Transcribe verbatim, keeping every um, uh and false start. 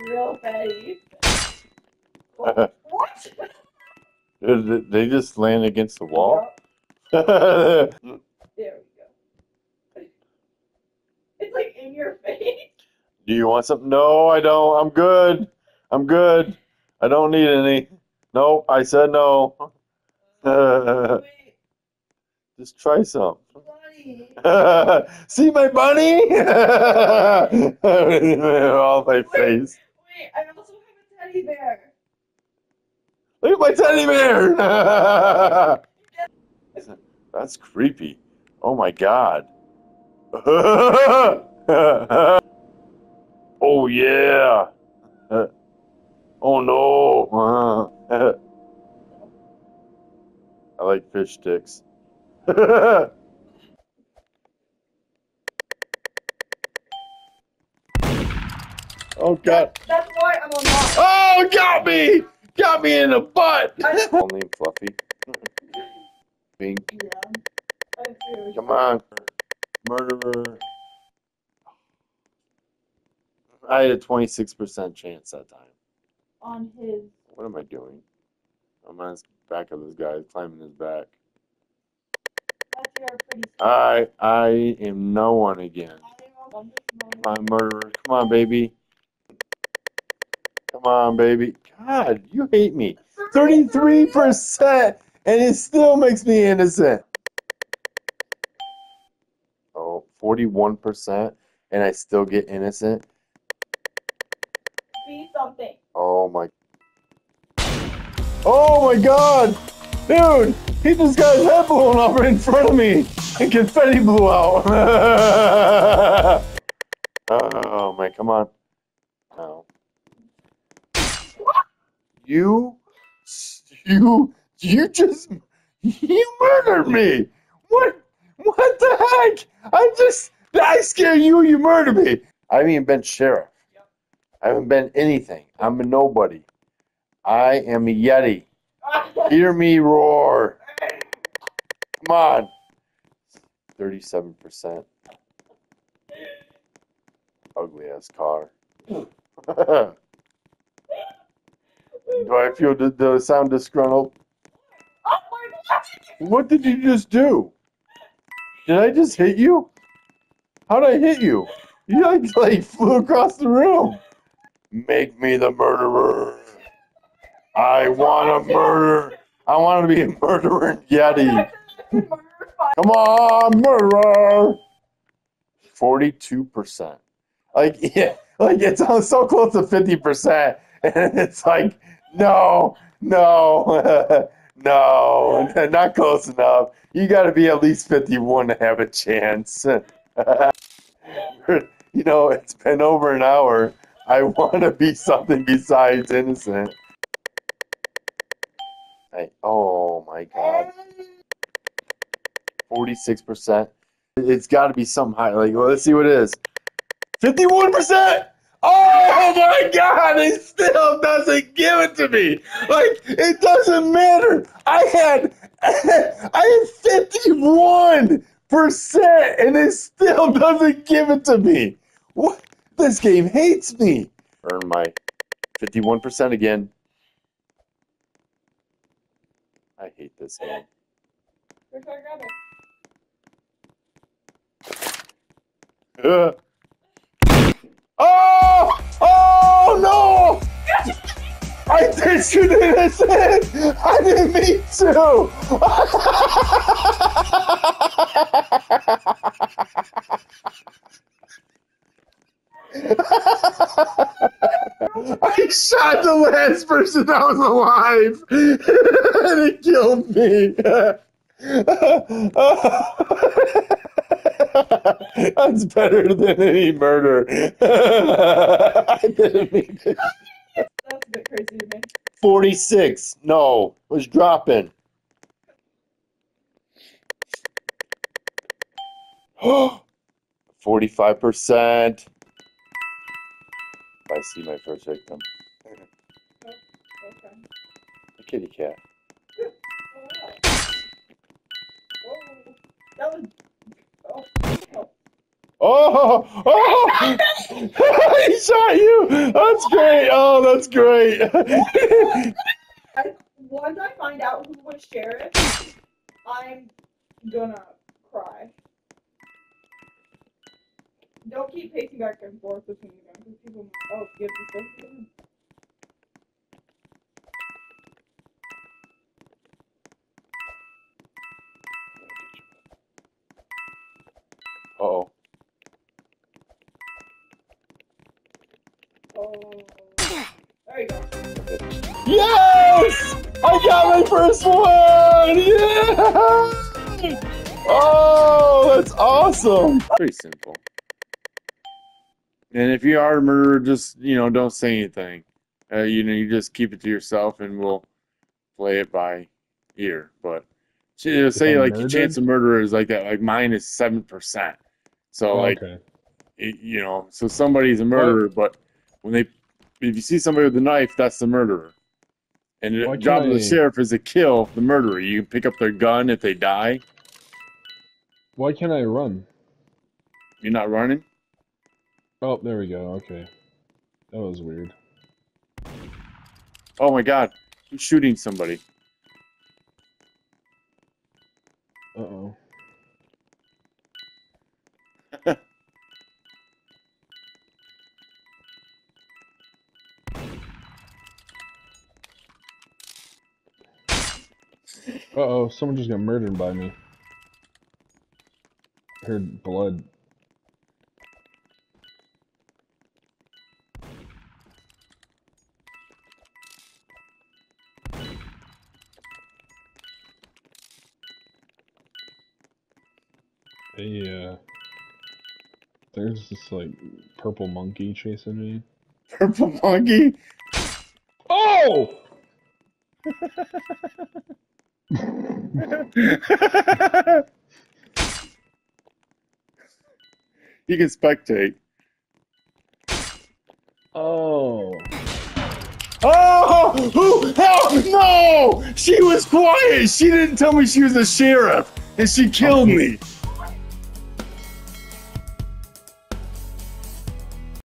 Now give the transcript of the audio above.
real fatty. What? Did they just land against the wall? Yep. There we go. It's like in your face. Do you want something? No, I don't. I'm good. I'm good. I don't need any. Nope, I said no. Wait, Just try some. buddy. See my bunny? All my face. Wait, I also have a teddy bear. Look at my teddy bear! That's creepy. Oh my god. Oh yeah. Oh no. I like fish sticks. Oh god. That's why I'm on lock. Oh, got me! Got me in the butt! Only Fluffy. Pink. Yeah. I do. Come on. Murderer. I had a twenty-six percent chance that time. On his. What am I doing? I'm on the back of this guy, climbing his back. That's your pretty. I I am no one again. On this moment. Come on, murderer. Come on, baby. Come on, baby. God, you hate me. thirty-three percent! And it still makes me innocent. Oh, forty-one percent, and I still get innocent. Be something. Oh my. Oh my god! Dude, he just got his head blown off right in front of me, and confetti blew out. Oh my, come on. No. You, you, you just, you murdered me. What, what the heck? I just, I scare you, you murder me. I haven't even been sheriff. I haven't been anything. I'm a nobody. I am a Yeti. Hear me roar. Come on. thirty-seven percent. Ugly ass car. Do I feel the, the sound disgruntled? Oh my god! What did you just do? Did I just hit you? How did I hit you? You like, like flew across the room. Make me the murderer. I want to murder. I want to be a murdering Yeti. Come on, murderer. forty-two percent. Like, yeah, like it's so close to fifty percent. And it's like, no, no, no, not close enough. You got to be at least fifty-one to have a chance. You know, it's been over an hour. I want to be something besides innocent. I, oh my god. forty-six percent. It's got to be something high. Like, well, let's see what it is. fifty-one percent! Oh my god, it still doesn't give it to me. Like, it doesn't matter. I had I had fifty-one percent and it still doesn't give it to me. What? This game hates me. Earn my fifty-one percent again. I hate this game. Where's our grabber? Uh. Oh! Oh no! I did shoot innocent! I didn't mean to! I shot the last person that was alive! And it killed me! That's better than any murder. I didn't mean to. That's a bit crazy to me. forty-six. No, it was dropping. forty-five percent. I see my first victim. Oh, okay. A kitty cat. Oh, wow. Whoa. That was... Oh. Oh. Oh, oh! He shot you. That's great. Oh, that's great. I, once I find out who was sheriff, I'm gonna cry. Don't keep pacing back and forth between them because people might, oh, give this one to him. Uh-oh. Oh, there you go. Yes! I got my first one! Yeah! Oh, that's awesome! Pretty simple. And if you are a murderer, just, you know, don't say anything. Uh, you know, you just keep it to yourself and we'll play it by ear. But you know, say, I'm like, your murdered? chance of murder is like that. Like, mine is seven percent. So, Oh, like, okay. it, you know, so somebody's a murderer, but when they, if you see somebody with a knife, that's the murderer. And the Why job can't of the I- sheriff is to kill the murderer. You can pick up their gun if they die. Why can't I run? You're not running. Oh, there we go. Okay. That was weird. Oh my God, who's shooting somebody? Uh-oh. Uh-oh, someone just got murdered by me. Heard blood. Hey, uh... There's this, like, purple monkey chasing me. Purple monkey. Oh! You can spectate. Oh. Oh! Who? Hell no! She was quiet. She didn't tell me she was a sheriff, and she killed me.